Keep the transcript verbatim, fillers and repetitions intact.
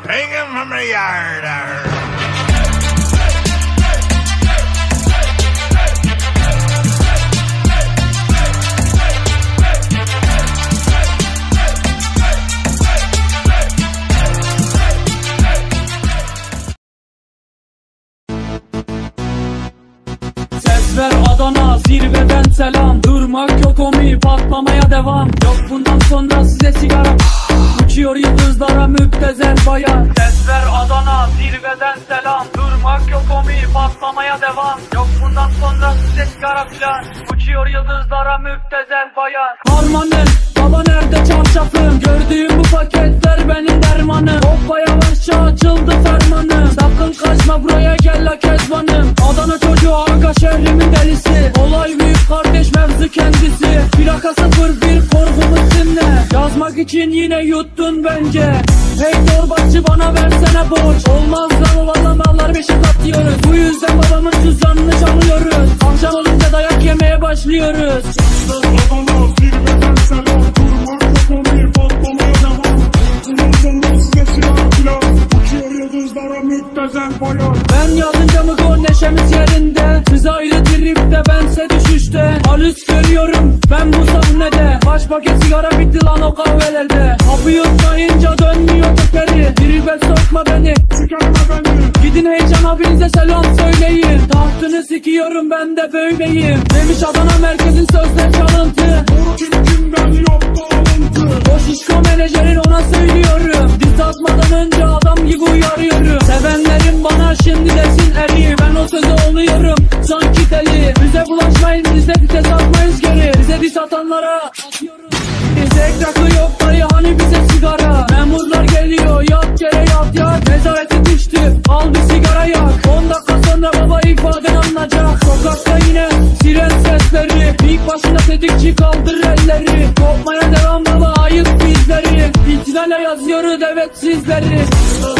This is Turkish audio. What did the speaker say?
Bring him from the yard. Ver Adana, zirveden selam. Durmak yok omi, patlamaya devam. Yok bundan sonra size sigara. Uçuyor yıldızlara müptezel bayan. Ses ver Adana, zirveden selam. Durmak yok omi, patlamaya devam. Yok bundan sonra size sigara filan. Uçuyor yıldızlara müptezel bayan. Harmanım, baba nerede çarşafım? Gördüğüm bu paketler benim dermanım. Hoppa yavaşça açıldı fermanım. Sakın kaçma buraya gel la kezbanım. Adana çocuğu aga şehrimin delisi. Olay büyük kardeş mevzu kendisi. Plaka sıfır bir korkumuz dinle. Yazmak için yine yuttun bence. Hey torbacı bana versene borç. Olmaz lan valla mallar beşe katlıyoruz. Bu yüzden babamın cüzdanını çalıyoruz. Akşam olunca dayak yemeye başlıyoruz. Adana zirveden selam. Durmak yok omi, patlamaya devam. Bundan sonra size silah filan. Uçuyor yıldızlara müptezel bayan. Ben yazınca mı gol neşemiz yerinde. Siz ayrı tripte bense düşüşte. Halüs görüyorum ben bu sahnede. Kaç paket sigara bitti lan o kahvelerde. Kapı yutmayınca dönmüyor tekeri. Tribe sokma beni, Sikerme beni. gidin heyecan abinize selam söyleyin. Tahtını sikiyorum ben de böyleyim. Demiş Adana merkezin sözler çalıntı. Doğru kim kimden yaptı alıntı. O şişko menajerin ona söylüyorum. Diz atmadan önce adam gibi uyarıyorum. Sevenlerim bana şimdi desin eri. Ben o sözü oluyorum sanki deli. Bize bulaşmayın, biz de vites atmayız geri. Bize diz atanlara atıyoruz. Bize ekraklı yok dayı hani bize sigara. Memurlar geliyor yat yere yat yat. Nezareti düştü al bir sigara yak. On dakika sonra baba ifaden alınacak. Sokakta yine siren sesleri. İlk başında tetikçi kaldır elleri. Kopmaya devam baba ayık bizleri. İhtilale yazıyoruz evet sizleri.